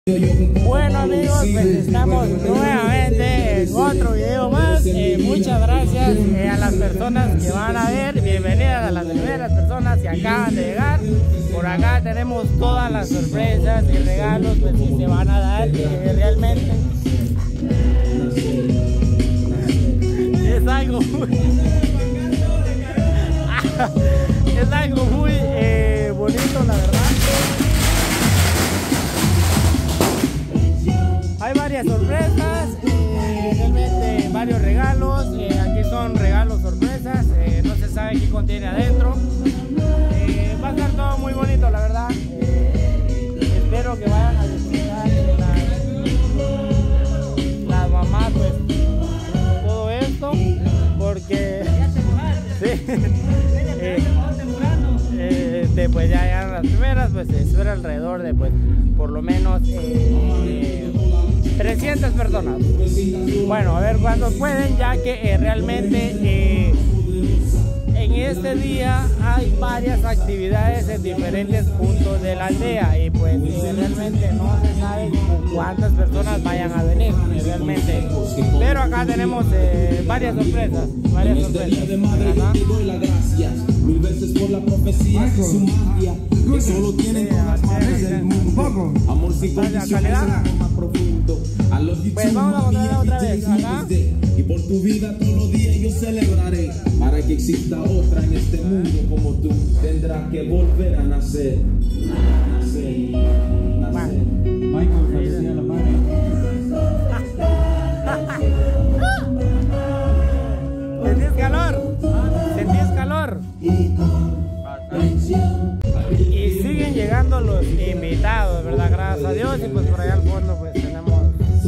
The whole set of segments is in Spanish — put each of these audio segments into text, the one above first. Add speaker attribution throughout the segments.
Speaker 1: Bueno amigos, pues estamos nuevamente en otro video más. Muchas gracias a las personas que van a ver. Bienvenidas a las primeras personas que acaban de llegar. Por acá tenemos todas las sorpresas y regalos pues, que se van a dar realmente. Es algo muy, es algo muy bonito, la verdad. Hay varias sorpresas, realmente varios regalos. Aquí son regalos sorpresas, no se sabe qué contiene adentro. Va a estar todo muy bonito, la verdad. Espero que vayan a disfrutar las mamás, pues todo esto, porque sí, pues ya llegaron las primeras, pues se espera alrededor de pues por lo menos 300 personas. Bueno, a ver cuántos pueden, ya que realmente en este día hay varias actividades en diferentes puntos de la aldea y pues realmente no se sabe cuántas personas vayan a venir realmente, pero acá tenemos varias sorpresas,
Speaker 2: mil veces por la profecía de su magia, que solo tienen con las manos del mundo. Amor sin condiciones, amor más profundo. A los
Speaker 1: pues vamos a contar otra vez acá.
Speaker 2: Y por tu vida todos los días yo celebraré. Para que exista otra en este mundo como tú, tendrás que volver a nacer. Nacer. Michael, la madre.
Speaker 1: ¿Sentís calor? ¿Sentís calor? Y siguen llegando los invitados, ¿verdad? Gracias a Dios. Y pues por allá al fondo pues tenemos,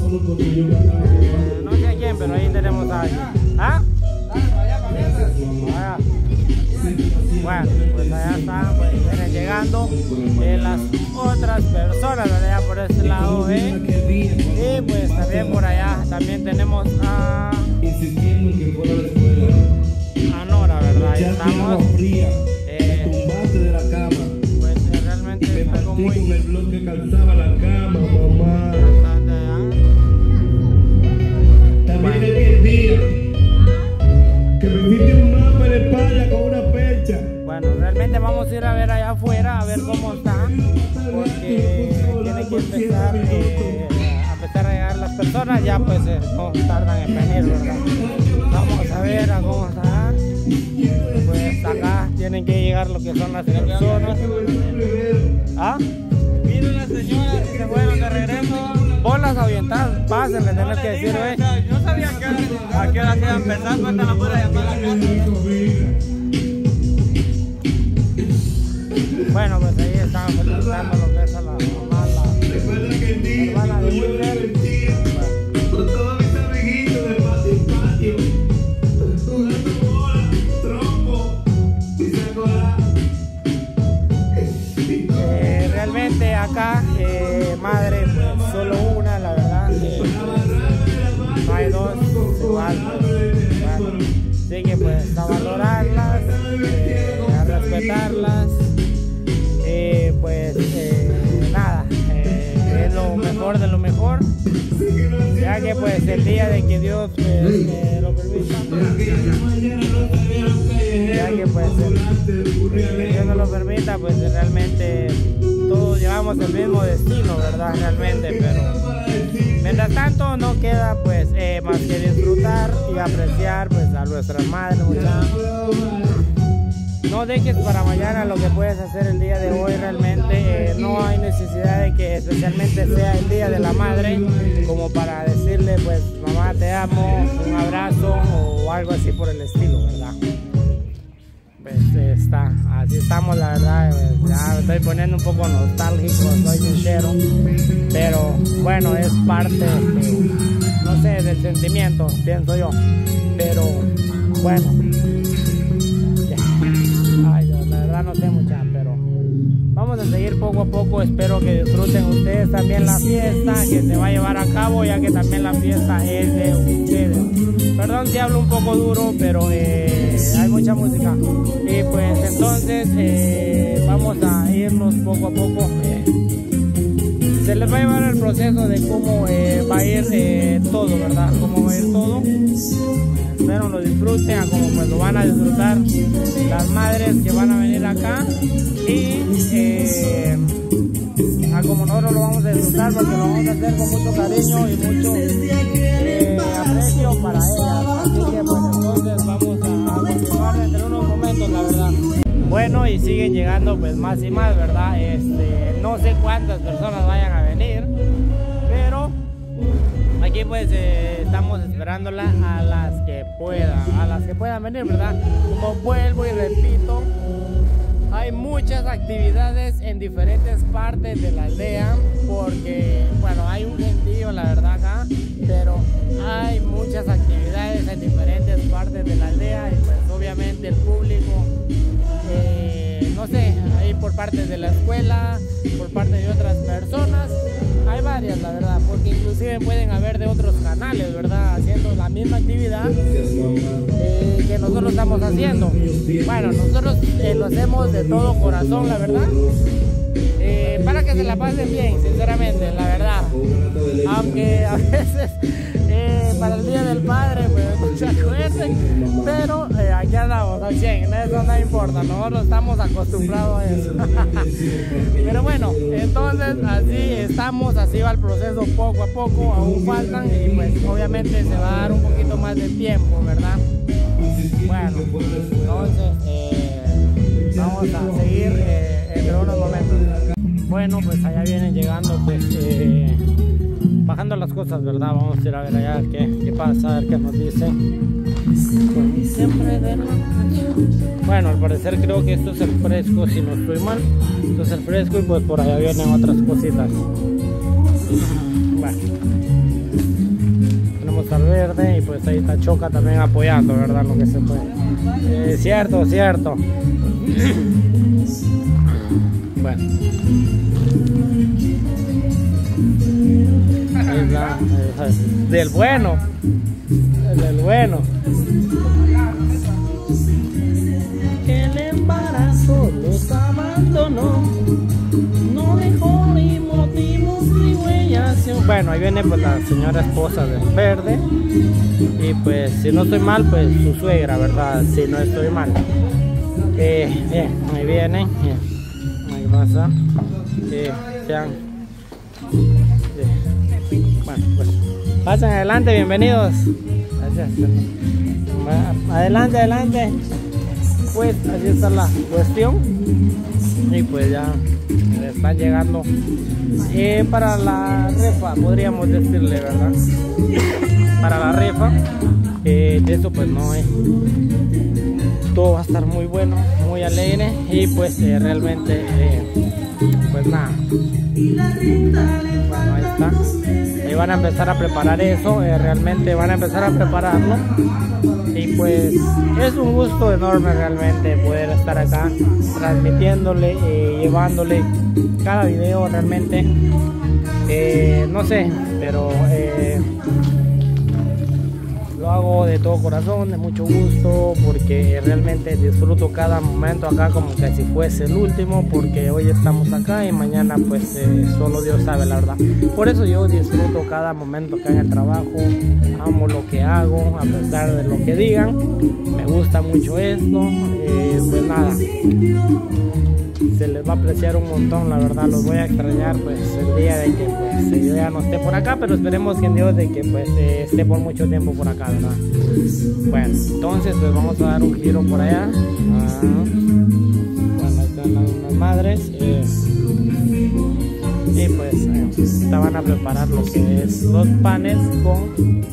Speaker 1: no sé a quién, pero ahí tenemos a alguien. ¿Ah? Bueno, pues allá están, pues vienen llegando las otras personas, allá por este lado, y pues también por allá, también tenemos a Nora, ¿verdad? Ahí estamos.
Speaker 2: De la cama.
Speaker 1: Pues realmente es algo muy...
Speaker 2: el blog que calzaba la cama, mamá. También el día que me hiciste un mapa de España con una percha.
Speaker 1: Bueno, realmente vamos a ir a ver allá afuera, a ver cómo está, porque tiene que empezar a llegar las personas, ya pues no tardan en venir, ¿verdad? Vamos a ver a cómo está. Pues acá tienen que llegar lo que son las personas. ¿Ah?
Speaker 3: Miren las señoras que se fueron de regreso.
Speaker 1: Vos las avientás, pásenle, tenés que decir,
Speaker 3: Yo sabía a qué hora se iba a empezar, pues están afuera y llamar a la casa.
Speaker 1: Bueno, pues ahí están felicitando lo que es a la mamá, la hermana de Wilder.
Speaker 2: Con todos mis amiguitos de patio, jugando bola, trompo, y se acuerda.
Speaker 1: Realmente acá, madre, pues solo una, la verdad. No hay dos, igual. Bueno, así que pues a valorarlas, a respetarlas. Pues nada, es lo mejor de lo mejor, ya que pues el día de que Dios lo permita, ya que pues que Dios no lo permita, pues realmente todos llevamos el mismo destino, ¿verdad? Realmente, pero mientras tanto no queda pues más que disfrutar y apreciar pues a nuestras madres, No dejes para mañana lo que puedes hacer el día de hoy. Realmente no hay necesidad de que especialmente sea el día de la madre como para decirle pues mamá te amo, un abrazo o algo así por el estilo, ¿verdad? Pues así estamos, la verdad. Ya me estoy poniendo un poco nostálgico, soy sincero, pero bueno, es parte no sé, del sentimiento, pienso yo, pero bueno. Ay, Dios, la verdad no sé mucho, pero vamos a seguir poco a poco. Espero que disfruten ustedes también la fiesta que se va a llevar a cabo, ya que también la fiesta es de ustedes. Perdón si hablo un poco duro, pero hay mucha música. Y pues entonces vamos a irnos poco a poco. se les va a llevar el proceso de cómo va a ir todo, ¿verdad? Cómo va a ir todo. Espero lo disfruten, a como pues lo van a disfrutar las madres que van a venir acá, y a como nosotros lo vamos a disfrutar, porque lo vamos a hacer con mucho cariño y mucho aprecio para ellas. Así que pues entonces vamos a continuar entre unos momentos, la verdad. Bueno, y siguen llegando pues más y más, ¿verdad? No sé cuántas personas vayan a venir, pero aquí pues estamos esperándola a las que puedan venir, ¿verdad? Como vuelvo y repito, hay muchas actividades en diferentes partes de la aldea, porque bueno, hay un gentío la verdad acá, pero hay muchas actividades en diferentes partes de la aldea, y pues obviamente el público, no sé, ahí por parte de la escuela, por parte de otras personas, hay varias, la verdad, porque inclusive pueden haber de otros canales, ¿verdad? Haciendo la misma actividad que nosotros estamos haciendo. Bueno, nosotros lo hacemos de todo corazón, la verdad, para que se la pasen bien, sinceramente, la verdad. Aunque a veces para el Día del Padre pues no se acuerden, pero aquí andamos al 100, eso no importa, nosotros estamos acostumbrados a eso. Pero bueno, entonces así estamos, así va el proceso poco a poco, aún faltan, y pues obviamente se va a dar un poquito más de tiempo, ¿verdad? Bueno, entonces vamos a seguir entre unos momentos. Bueno, pues allá vienen llegando, pues bajando las cosas, ¿verdad? Vamos a ir a ver allá qué pasa, a ver qué nos dicen. Bueno, al parecer creo que esto es el fresco, si no estoy mal. Esto es el fresco, y pues por allá vienen otras cositas. Bueno, tenemos al verde, y pues ahí está Choca también apoyando, ¿verdad? Lo que se puede. Cierto. Bueno. Del bueno. El embarazo los abandonó, no dejó ni motivos ni huellas. Bueno, ahí viene pues la señora esposa del verde, y pues si no estoy mal, pues su suegra, ¿verdad? Si no estoy mal. Bien, ahí viene, ahí pasa. Bueno, pues pasen adelante, bienvenidos. Gracias. Adelante. Pues así está la cuestión, y pues ya están llegando para la rifa, podríamos decirle, ¿verdad? Para la rifa, de eso pues no todo va a estar muy bueno, muy alegre, y pues realmente pues nada. Bueno, ahí está. Ahí van a empezar a preparar eso, realmente van a empezar a prepararlo, y pues es un gusto enorme realmente poder estar acá transmitiéndole, llevándole cada video realmente, no sé, pero lo hago de todo corazón, de mucho gusto, porque realmente disfruto cada momento acá como que si fuese el último, porque hoy estamos acá y mañana pues solo Dios sabe, la verdad. Por eso yo disfruto cada momento acá en el trabajo, amo lo que hago, a pesar de lo que digan, me gusta mucho esto, pues nada, se les va a apreciar un montón, la verdad. Los voy a extrañar pues el día de que pues yo ya no esté por acá, pero esperemos en Dios de que pues esté por mucho tiempo por acá, ¿verdad? Bueno, entonces pues vamos a dar un giro por allá. Bueno, ahí están las madres, y pues van a preparar lo que es los panes con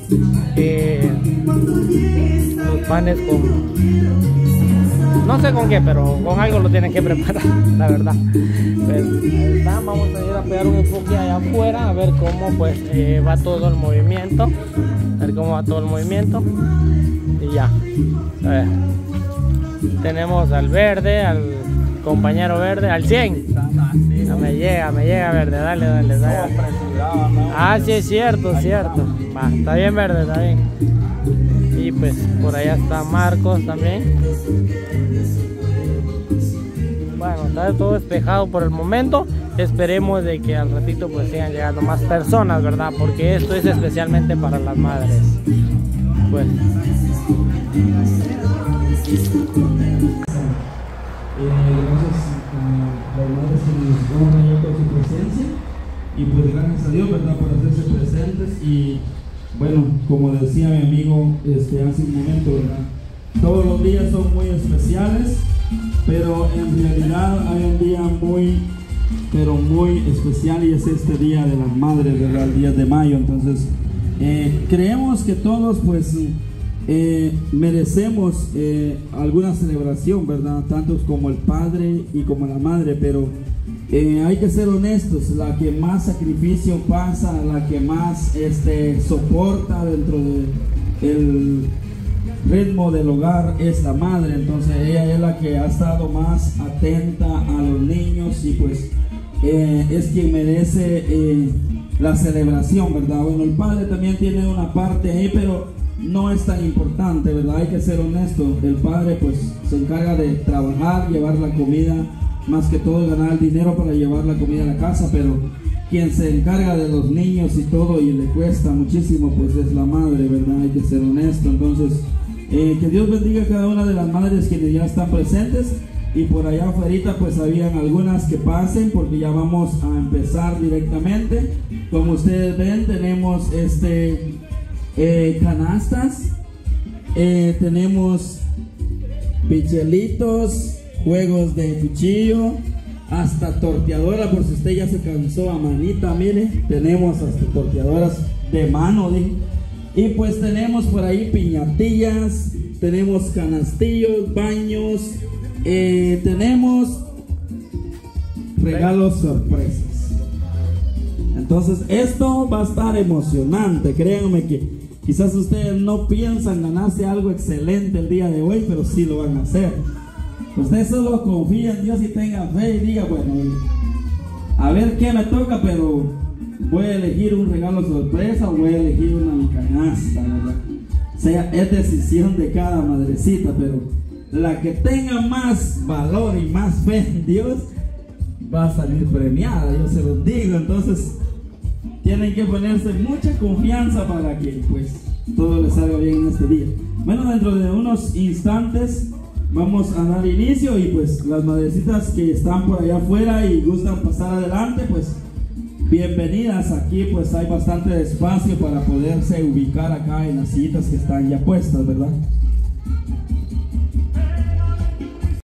Speaker 1: no sé con qué, pero con algo lo tienen que preparar, la verdad. Pues vamos a ir a pegar un enfoque allá afuera, a ver cómo pues va todo el movimiento, y ya. A ver, tenemos al verde, al compañero verde, al 100. No, me llega verde, dale. Ah, sí, es cierto. Va, está bien verde, está bien. Y pues por allá está Marcos también. Bueno, está todo despejado por el momento. esperemos de que al ratito pues sigan llegando más personas, ¿verdad? Porque esto es especialmente para las madres. Pues
Speaker 2: gracias a las madres que nos honran ya con su presencia, y pues gracias a Dios, ¿verdad?, por hacerse presentes. Y bueno, como decía mi amigo hace un momento, ¿verdad?, todos los días son muy especiales, pero en realidad hay un día muy especial, y es este Día de las Madres, ¿verdad?, el 10 de mayo. Entonces creemos que todos pues merecemos alguna celebración, ¿verdad?, tanto como el padre y como la madre, pero hay que ser honestos, la que más sacrificio pasa, la que más soporta dentro del ritmo del hogar es la madre. Entonces ella es la que ha estado más atenta a los niños, y pues es quien merece la celebración, ¿verdad? Bueno, el padre también tiene una parte ahí, pero no es tan importante, ¿verdad? Hay que ser honesto. El padre pues se encarga de trabajar, llevar la comida, más que todo ganar el dinero para llevar la comida a la casa, pero quien se encarga de los niños y todo, y le cuesta muchísimo, pues es la madre, ¿verdad? Hay que ser honesto. Entonces que Dios bendiga a cada una de las madres que ya están presentes, y por allá afuera pues habían algunas que pasen, porque ya vamos a empezar directamente. Como ustedes ven, tenemos canastas, tenemos pichelitos, juegos de cuchillo, hasta torteadora, por si usted ya se cansó a manita, mire, tenemos hasta torteadoras de mano, y pues tenemos por ahí piñatillas, tenemos canastillos, baños, tenemos regalos sorpresas. Entonces esto va a estar emocionante, créanme que quizás ustedes no piensan ganarse algo excelente el día de hoy, pero sí lo van a hacer. Usted solo confía en Dios y tenga fe, y diga, bueno, a ver qué me toca, pero voy a elegir un regalo sorpresa o voy a elegir una canasta, ¿verdad? O sea, es decisión de cada madrecita, pero la que tenga más valor y más fe en Dios va a salir premiada, yo se los digo. Entonces tienen que ponerse mucha confianza para que pues todo les salga bien en este día. Bueno, dentro de unos instantes vamos a dar inicio, y pues las madrecitas que están por allá afuera y gustan pasar adelante, pues bienvenidas. Aquí pues hay bastante espacio para poderse ubicar acá en las sillitas que están ya puestas, ¿verdad?